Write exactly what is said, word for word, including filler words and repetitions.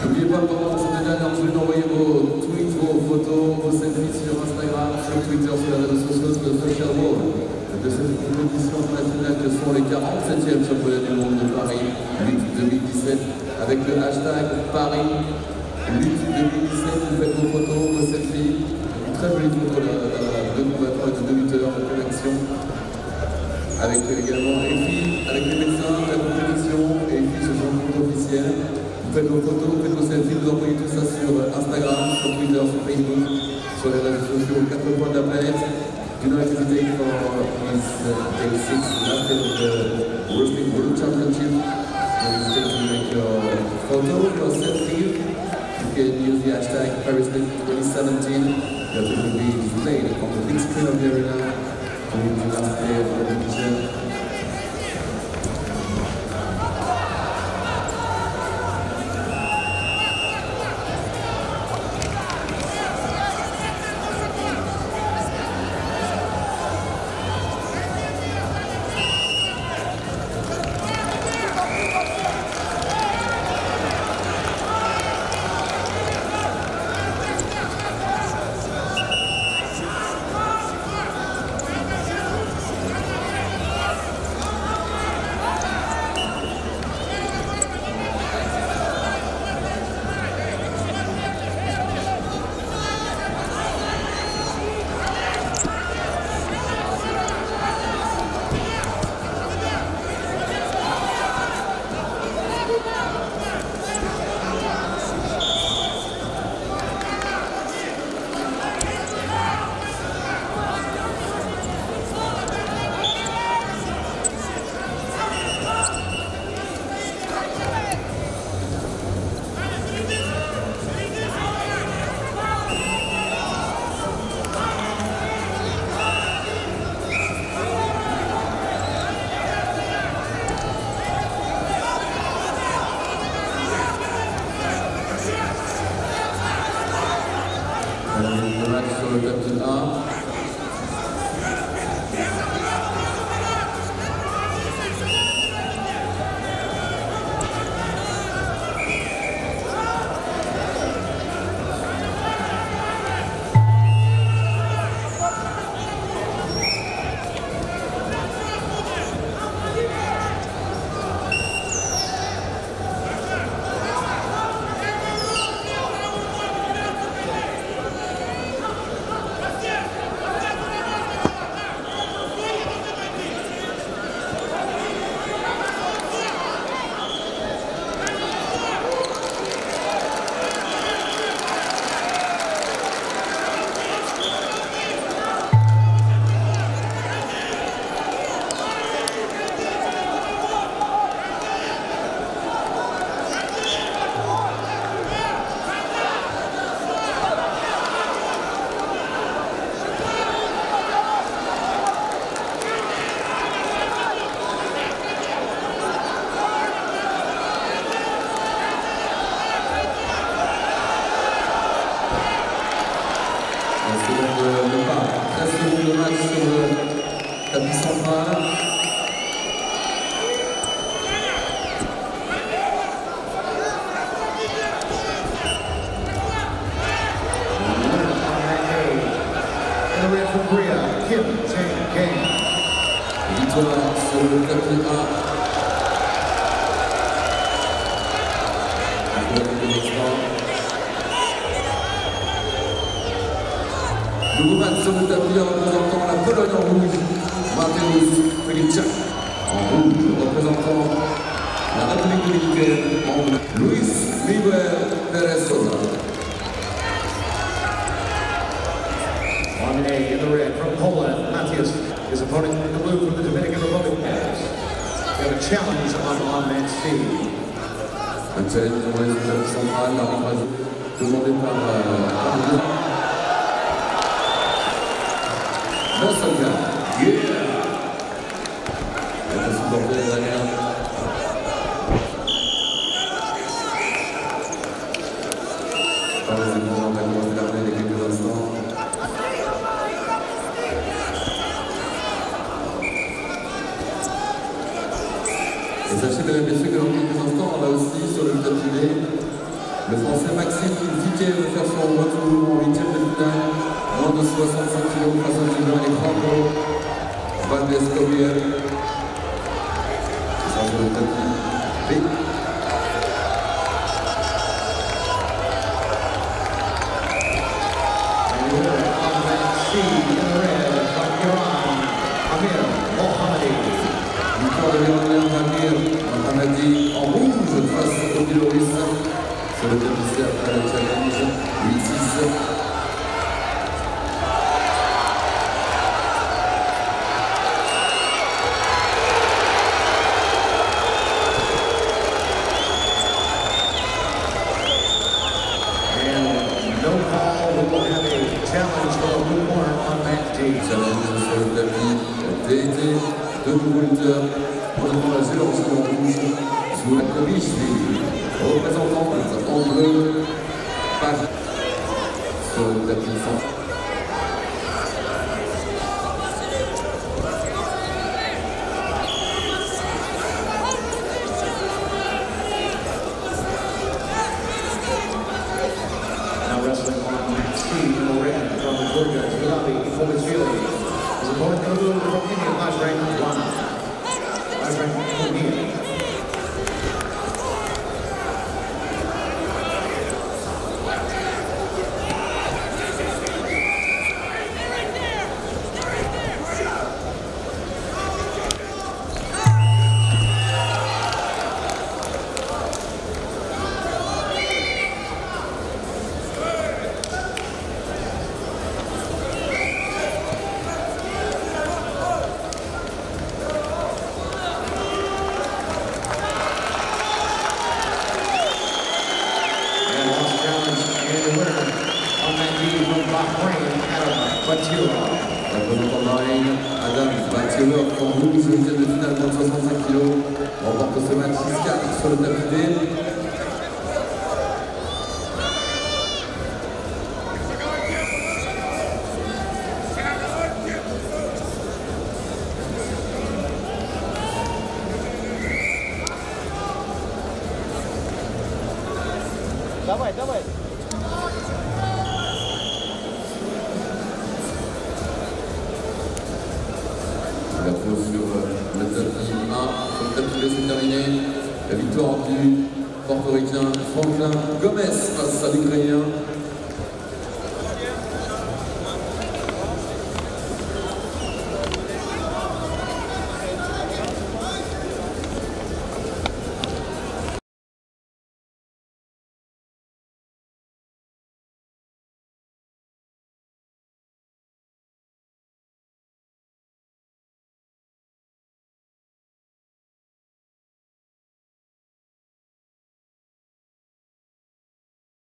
N'oubliez pas pendant cette dernière journée d'envoyer vos tweets, vos photos, vos selfies sur Instagram, sur Twitter, sur les réseaux sociaux, sur le social world de cette compétition nationale que sont les quarante-septièmes championnats du monde de Paris huit deux mille dix-sept avec le hashtag Paris huit deux mille dix-sept. Vous faites vos photos, vos selfies. Une très jolie photo de deux combattants et de deux lutteurs en pleine action. Avec également Effie, avec les médecins de la compétition, et Effie ce champion officiel. Vous faites vos photos, vous faites vos selfies, vous envoyez tout ça sur Instagram, sur Twitter, sur Facebook, sur les réseaux sociaux aux quatre points de la planète. Do not hesitate for his uh, day six last day of the Wrestling World Championship. Don't hesitate to make your photo, your selfie. You can use the hashtag Paris twenty seventeen. That will be displayed on the big screen of the arena during the last day of the competition. Le match sur le top un. treize secondes de match sur le tapis central. Victoire sur le tapis un. Nouveau match sur le tapis représentant la Pologne en rouge, Mateusz Feliczak. En rouge, représentant la République dominicaine en bleu, Luis Miguel Pérez Sosa. On A in the red from Poland, Mateusz. His opponent in the blue from the Dominican Republic. We have a challenge on on match C. Un challenge pour les équipes centrales, l'arbitrage demandé par Arnaud. Nosoka, yeah! Elle va supporter les arrières. Par les épaules, on va commencer l'armée il y a quelques instants. Et sachez, mesdames et messieurs, que dans quelques instants, on va aussi sur le tapis Le Français Maxime Tiquet veut faire son retour en huitième de finale. Moins de soixante-cinq kilos face au Gilbert et Franco. Valdez Cobiel. Ça sur le tapis. B. Victoire de l'Iranien Amir Mohammadi en rouge face au Biélorusse. C'est le demi-cercle à la challenge huit six. Challenge sur le tapis D T, de nouveaux lutteurs, prenant la Géorgie en rouge, sous la cobiche, représentant en bleu, page sur le tapis central. His opponent in blue from India, Bajrang Lana. Bajrang Lana. Adam Battiolor en rouge, huitième de finale, moins de soixante-cinq kilos, remporte ce match six quatre sur le tapis D. Давай, давай. La pause sur le tapis un, sur le tapis deux, c'est terminé. La victoire du portoricain Franklin Gomez face à l'Ukrainien